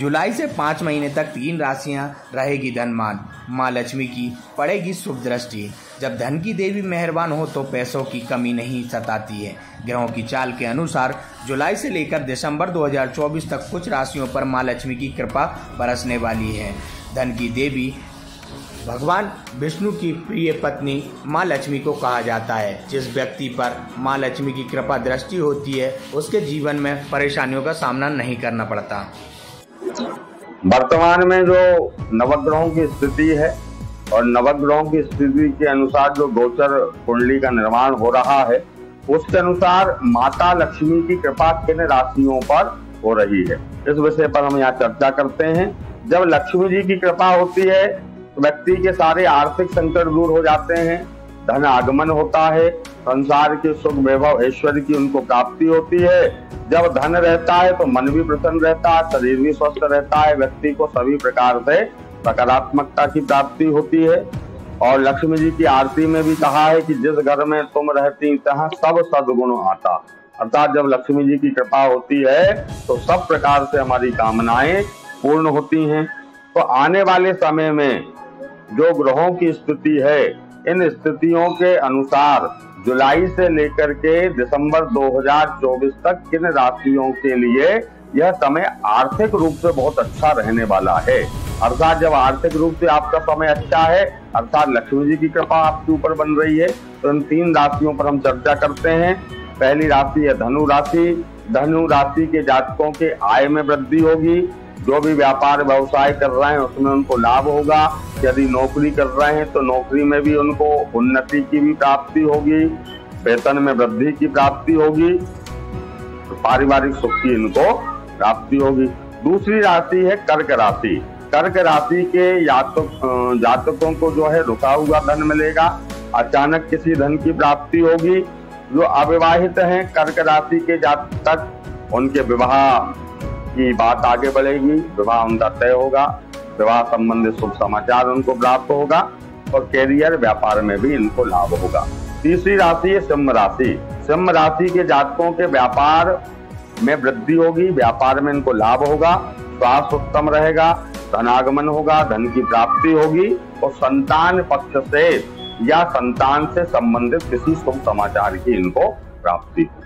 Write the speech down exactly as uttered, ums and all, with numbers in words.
जुलाई से पाँच महीने तक तीन राशियां रहेगी धनमान। माँ लक्ष्मी की पड़ेगी शुभ दृष्टि। जब धन की देवी मेहरबान हो तो पैसों की कमी नहीं सताती है। ग्रहों की चाल के अनुसार जुलाई से लेकर दिसंबर दो हज़ार चौबीस तक कुछ राशियों पर माँ लक्ष्मी की कृपा बरसने वाली है। धन की देवी भगवान विष्णु की प्रिय पत्नी माँ लक्ष्मी को कहा जाता है। जिस व्यक्ति पर माँ लक्ष्मी की कृपा दृष्टि होती है उसके जीवन में परेशानियों का सामना नहीं करना पड़ता। वर्तमान में जो नवग्रहों की स्थिति है और नवग्रहों की स्थिति के अनुसार जो गोचर कुंडली का निर्माण हो रहा है उसके अनुसार माता लक्ष्मी की कृपा किन राशियों पर हो रही है, इस विषय पर हम यहाँ चर्चा करते हैं। जब लक्ष्मी जी की कृपा होती है तो व्यक्ति के सारे आर्थिक संकट दूर हो जाते हैं, धन आगमन होता है, संसार के सुख वैभव ऐश्वर्य की उनको प्राप्ति होती है। जब धन रहता है तो मन भी प्रसन्न रहता है, शरीर भी स्वस्थ रहता है, व्यक्ति को सभी प्रकार से सकारात्मकता की प्राप्ति होती है। और लक्ष्मी जी की आरती में भी कहा है कि जिस घर में तुम रहती तहाँ सब सद्गुण आता, अर्थात जब लक्ष्मी जी की कृपा होती है तो सब प्रकार से हमारी कामनाएं पूर्ण होती हैं। तो आने वाले समय में जो ग्रहों की स्थिति है, इन स्थितियों के अनुसार जुलाई से लेकर के दिसंबर दो हज़ार चौबीस तक किन राशियों के लिए यह समय आर्थिक रूप से बहुत अच्छा रहने वाला है। अर्थात जब आर्थिक रूप से आपका समय अच्छा है, अर्थात लक्ष्मी जी की कृपा आपके ऊपर बन रही है, तो इन तीन राशियों पर हम चर्चा करते हैं। पहली राशि है धनु राशि। धनु राशि के जातकों के आय में वृद्धि होगी। जो भी व्यापार व्यवसाय कर रहे हैं उसमें उनको लाभ होगा। यदि नौकरी कर रहे हैं तो नौकरी में भी उनको उन्नति की भी प्राप्ति होगी, वेतन में वृद्धि की प्राप्ति होगी, तो पारिवारिक सुख की इनको प्राप्ति होगी। दूसरी राशि है कर्क राशि। कर्क राशि के जातक जातकों को जो है रुका हुआ धन मिलेगा, अचानक किसी धन की प्राप्ति होगी। जो अविवाहित हैं कर्क राशि के जातक, उनके विवाह की बात आगे बढ़ेगी, विवाह उनका तय होगा, विवाह संबंधित शुभ समाचार उनको प्राप्त होगा और कैरियर व्यापार में भी इनको लाभ होगा। तीसरी राशि है सिंह राशि। सिंह राशि के जातकों के व्यापार में वृद्धि होगी, व्यापार में इनको लाभ होगा, स्वास्थ्य उत्तम रहेगा, धनागमन होगा, धन की प्राप्ति होगी और संतान पक्ष से या संतान से संबंधित किसी शुभ समाचार की इनको प्राप्ति होगी।